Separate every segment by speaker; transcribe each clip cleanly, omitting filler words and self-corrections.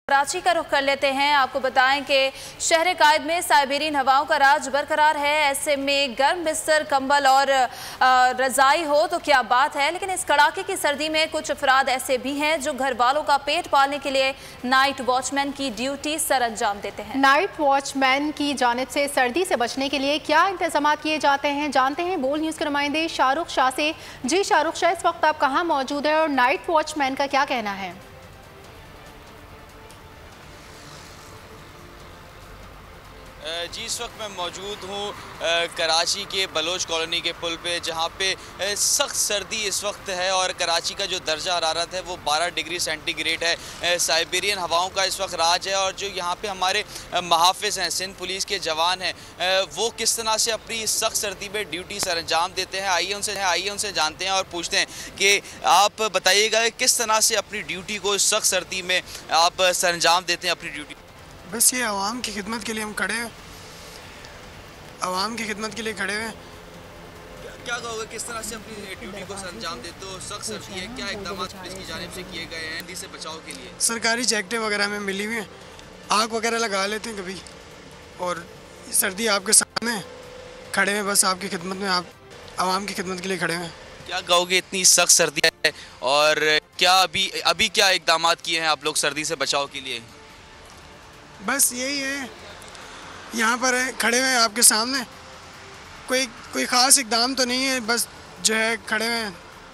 Speaker 1: कराची का रुख कर लेते हैं। आपको बताएं कि शहर कायद में साइबेरियन हवाओं का राज बरकरार है। ऐसे में गर्म बिस्तर, कंबल और रजाई हो तो क्या बात है, लेकिन इस कड़ाके की सर्दी में कुछ अफराद ऐसे भी हैं जो घर वालों का पेट पालने के लिए नाइट वॉचमैन की ड्यूटी सर अंजाम देते हैं।
Speaker 2: नाइट वॉचमैन की जानिब से सर्दी से बचने के लिए क्या इंतजाम किए जाते हैं, जानते हैं बोल न्यूज़ के नुमाइंदे शाहरुख शाह से। जी शाहरुख शाह, इस वक्त आप कहाँ मौजूद है और नाइट वॉचमैन का क्या कहना है?
Speaker 3: जी, इस वक्त मैं मौजूद हूँ कराची के बलोच कॉलोनी के पुल पे, जहाँ पे सख्त सर्दी इस वक्त है और कराची का जो दर्जा हरारत है वो 12 डिग्री सेंटीग्रेड है। साइबेरियन हवाओं का इस वक्त राज है और जो यहाँ पे हमारे मुहाफ़िज़ हैं, सिंध पुलिस के जवान हैं, वो किस तरह से अपनी सख्त सर्दी में ड्यूटी सर अंजाम देते हैं। आइए उनसे जानते हैं और पूछते हैं कि आप बताइएगा किस तरह से अपनी ड्यूटी को सख्त सर्दी में आप सर अंजाम देते हैं अपनी ड्यूटी।
Speaker 4: बस ये आवाम की खिदमत के लिए हम खड़े हैं, आवाम की खिदमत के लिए खड़े हैं।
Speaker 3: क्या कहोगे, किस तरह से अपनी ड्यूटी को अंजाम देते हो? सख्त सर्दी है, क्या इक़दाम पुलिस की जानिब से किए गए हैं सर्दी से बचाव के लिए?
Speaker 4: सरकारी जैकेटें वगैरह में मिली हुई हैं, आग वगैरह लगा लेते हैं कभी, और सर्दी आपके सामने खड़े हैं, बस आपकी खिदमत में, आप आवाम की खिदमत के लिए खड़े हैं।
Speaker 3: क्या कहोगे, इतनी सख्त सर्दी है और क्या अभी क्या इक़दाम किए हैं आप लोग सर्दी से बचाव के लिए?
Speaker 4: बस यही है, यहाँ पर है खड़े हुए आपके सामने, कोई ख़ास इक़दाम तो नहीं है, बस जो है खड़े हुए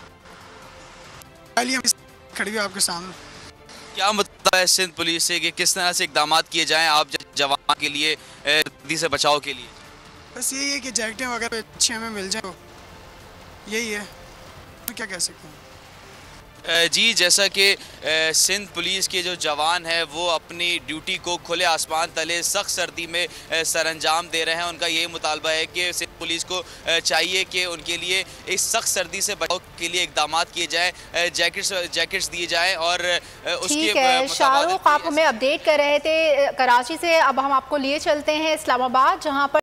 Speaker 4: खड़ी हुई आपके सामने।
Speaker 3: क्या मतलब है सिंध पुलिस से कि किस तरह से इक़दाम किए जाएं आप जवान के लिए सर्दी से बचाव के लिए?
Speaker 4: बस यही है कि जैकेटें वगैरह अच्छी हमें मिल जाए, यही है, क्या कह सकते हैं।
Speaker 3: जी, जैसा कि सिंध पुलिस के जो जवान हैं वो अपनी ड्यूटी को खुले आसमान तले सख्त सर्दी में सर अंजाम दे रहे हैं। उनका यही मुतालबा है कि सिंध पुलिस को चाहिए कि उनके लिए इस सख्त सर्दी से बचाव के लिए इक़दाम किए जाएँ, जैकेट्स दिए जाएँ। और उसके
Speaker 2: शाहरुख, आप हमें अपडेट कर रहे थे कराची से, अब हम आपको लिए चलते हैं इस्लामाबाद, जहाँ पर